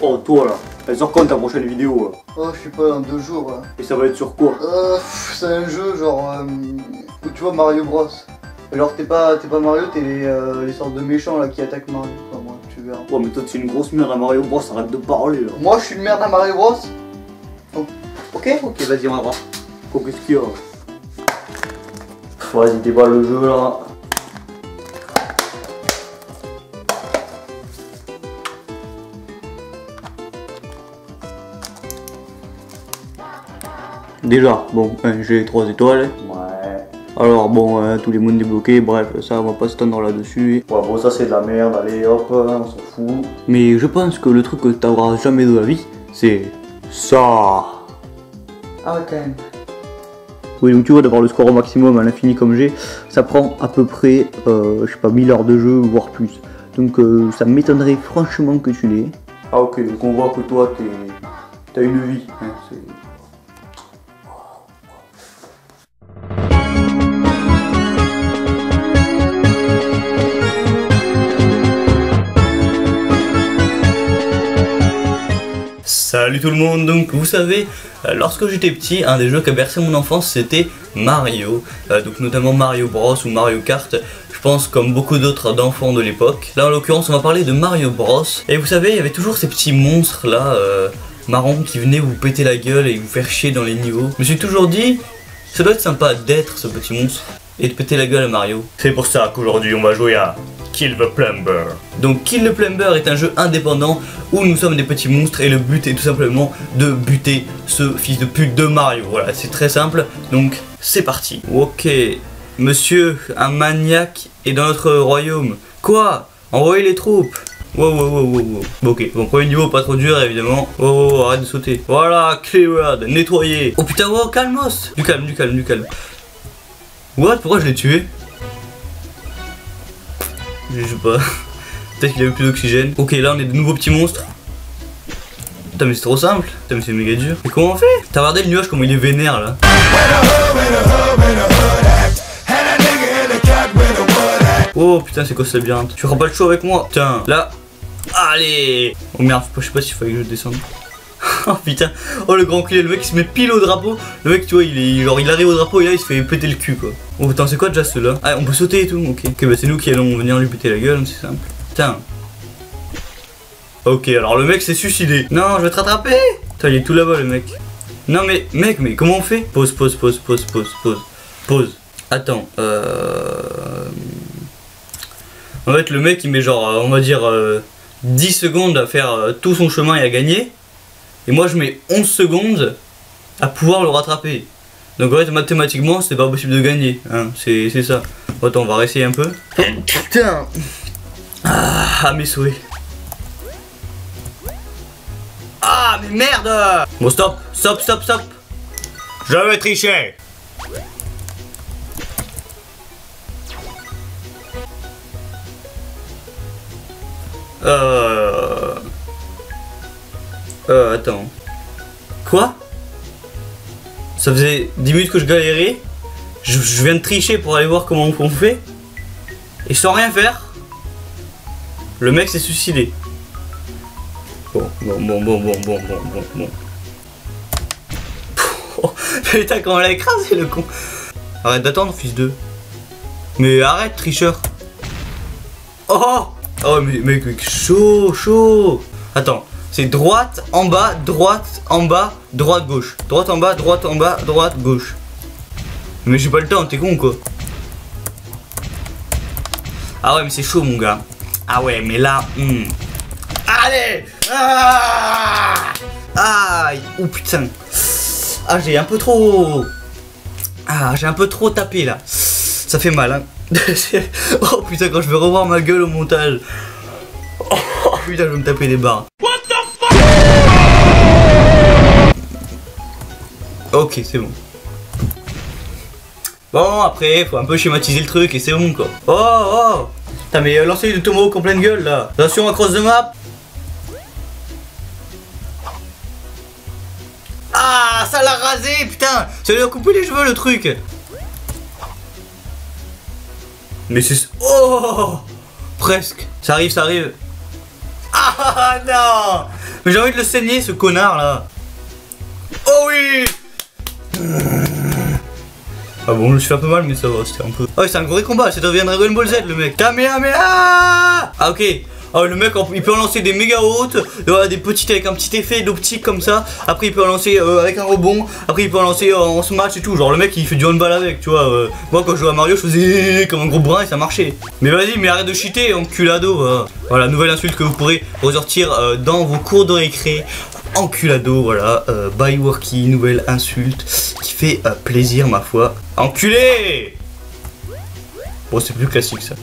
Oh toi là, elle sort quand ta prochaine vidéo là? Oh, je sais pas, dans 2 jours là. Et ça va être sur quoi? C'est un jeu genre où tu vois Mario Bros. Alors t'es pas Mario, t'es les sortes de méchants là qui attaquent Mario. Enfin, moi, tu verras. Ouais mais toi t'es une grosse merde à Mario Bros, arrête de parler là. Moi je suis une merde à Mario Bros. Oh. Ok, vas-y on va voir. Quoi, qu'est-ce qu'il y a? Vas-y déballe le jeu là. Déjà, bon, j'ai 3 étoiles. Ouais. Alors bon, tous les mondes débloqués, bref, ça on va pas s'étendre là-dessus. Ouais bon ça c'est de la merde, allez hop, on s'en fout. Mais je pense que le truc que t'auras jamais de la vie, c'est ça. Ah ouais quand même. Oui donc tu vois d'avoir le score au maximum à l'infini comme j'ai, ça prend à peu près, je sais pas, 1000 heures de jeu voire plus. Donc ça m'étonnerait franchement que tu l'aies. Ah ok, donc on voit que toi t'as une vie. Hein, Salut tout le monde, donc vous savez, lorsque j'étais petit, un des jeux qui a bercé mon enfance c'était Mario, donc notamment Mario Bros ou Mario Kart, je pense comme beaucoup d'autres d'enfants de l'époque. Là en l'occurrence on va parler de Mario Bros, et vous savez il y avait toujours ces petits monstres là, marrons qui venaient vous péter la gueule et vous faire chier dans les niveaux. Je me suis toujours dit, ça doit être sympa d'être ce petit monstre et de péter la gueule à Mario. C'est pour ça qu'aujourd'hui on va jouer à Kill the Plumber. Donc Kill the Plumber est un jeu indépendant où nous sommes des petits monstres et le but est tout simplement de buter ce fils de pute de Mario. Voilà, c'est très simple, donc c'est parti. Ok, monsieur, un maniaque est dans notre royaume. Quoi? Envoyez les troupes. Wow. Ok, bon, premier niveau pas trop dur évidemment. Oh, arrête de sauter. Voilà, cleared, nettoyer. Oh putain, wow, calmos. Du calme. What? Pourquoi je l'ai tué? Je sais pas. Peut-être qu'il avait plus d'oxygène. Ok, là on est de nouveaux petits monstres. Putain, mais c'est trop simple. Putain, mais c'est méga dur. Mais comment on fait? T'as regardé le nuage, comment il est vénère là? Oh putain, c'est quoi ce labyrinthe? Tu feras pas le show avec moi? Putain, là. Allez! Oh merde, je sais pas s'il fallait que je descende. Oh putain, oh le grand culé, le mec il se met pile au drapeau. Le mec tu vois il arrive au drapeau et là il se fait péter le cul quoi. Oh putain, c'est quoi déjà ceux-là? Ah, on peut sauter et tout, ok bah c'est nous qui allons venir lui péter la gueule, c'est simple. Putain. Ok, alors le mec s'est suicidé. Non, je vais te rattraper. Putain, il est tout là-bas le mec. Non mais mec, mais comment on fait? Pause. Attends, en fait le mec il met genre, on va dire 10 secondes à faire tout son chemin et à gagner. Et moi je mets 11 secondes à pouvoir le rattraper. Donc en fait mathématiquement c'est pas possible de gagner, hein, c'est ça. Attends, on va réessayer un peu. Putain. Ah mes souhaits. Ah mais merde. Bon stop. Je vais tricher. Attends. Quoi? Ça faisait 10 minutes que je galérais. Je viens de tricher pour aller voir comment on fait. Et sans rien faire, le mec s'est suicidé. Bon. Putain, comment elle a écrasé le con. Arrête d'attendre, fils de. Mais arrête, tricheur. Oh mais mec, chaud. Attends, c'est droite en bas, droite gauche. Droite en bas, droite gauche. Mais j'ai pas le temps, t'es con quoi. Ah ouais mais c'est chaud mon gars. Ah ouais mais là Allez. Aïe. Oh putain. Ah j'ai un peu trop tapé là. Ça fait mal hein. Oh putain, quand je vais revoir ma gueule au montage. Oh putain, je vais me taper des barres. What the fuck? Ok, c'est bon. Bon, après, faut un peu schématiser le truc et c'est bon quoi. Oh putain, mais lancez du tomahawk en pleine gueule là. Attention, across the map. Ah, ça l'a rasé, putain. Ça lui a coupé les cheveux le truc. Mais c'est... Oh, presque. Ça arrive. Ah non. Mais j'ai envie de le saigner ce connard là. Oh oui. Ah bon, je me suis fait un peu mal mais ça va, c'était un peu... Oh c'est un gros combat, ça devient Dragon Ball Z le mec. Kamehameha. Ah ok. Oh le mec il peut en lancer des méga hautes, des petites avec un petit effet d'optique comme ça. Après il peut en lancer avec un rebond. Après il peut en lancer en smash et tout. Genre le mec il fait du handball avec, tu vois. Moi quand je jouais à Mario je faisais comme un gros brin et ça marchait. Mais vas-y, mais arrête de cheater, enculado. Voilà, nouvelle insulte que vous pourrez ressortir dans vos cours de récré. Enculado, voilà, by Worky, nouvelle insulte qui fait plaisir ma foi. Enculé. Bon c'est plus classique ça.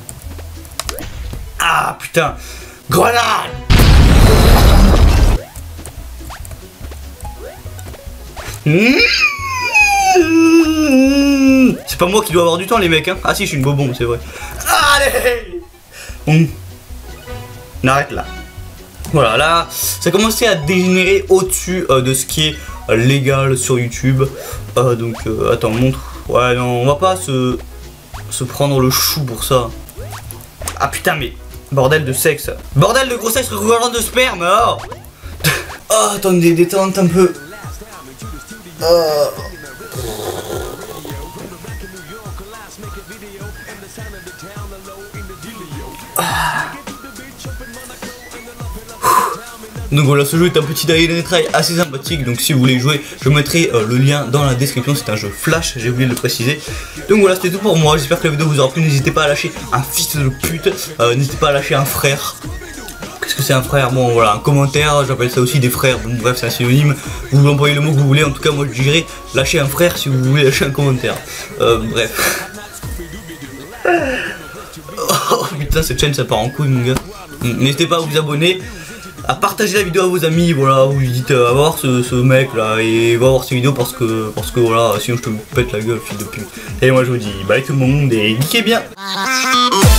Ah putain. Grenade. C'est pas moi qui dois avoir du temps les mecs hein. Ah si je suis une bobombe c'est vrai. Allez. On arrête là. Voilà, là, ça a commencé à dégénérer au-dessus de ce qui est légal sur YouTube. Donc, attends, montre. Ouais, non, on va pas se prendre le chou pour ça. Ah putain, mais bordel de sexe. Bordel de grossesse recouverte de sperme. Oh, oh attendez, détente un peu. Donc voilà, ce jeu est un petit die try assez sympathique, donc si vous voulez jouer, je mettrai le lien dans la description. C'est un jeu flash, j'ai oublié de le préciser. Donc voilà, c'était tout pour moi, j'espère que la vidéo vous aura plu. N'hésitez pas à lâcher un fils de pute, n'hésitez pas à lâcher un frère. Qu'est-ce que c'est un frère? Bon voilà, un commentaire, j'appelle ça aussi des frères, bon bref c'est un synonyme. Vous employez le mot que vous voulez, en tout cas moi je dirais lâcher un frère si vous voulez lâcher un commentaire. Bref. Oh putain, cette chaîne ça part en couille mon gars. N'hésitez pas à vous abonner, à partager la vidéo à vos amis, voilà, vous lui dites va voir ce mec là et va voir ses vidéos parce que voilà, sinon je te pète la gueule fils de pute. Et moi je vous dis bye tout le monde et geekez bien.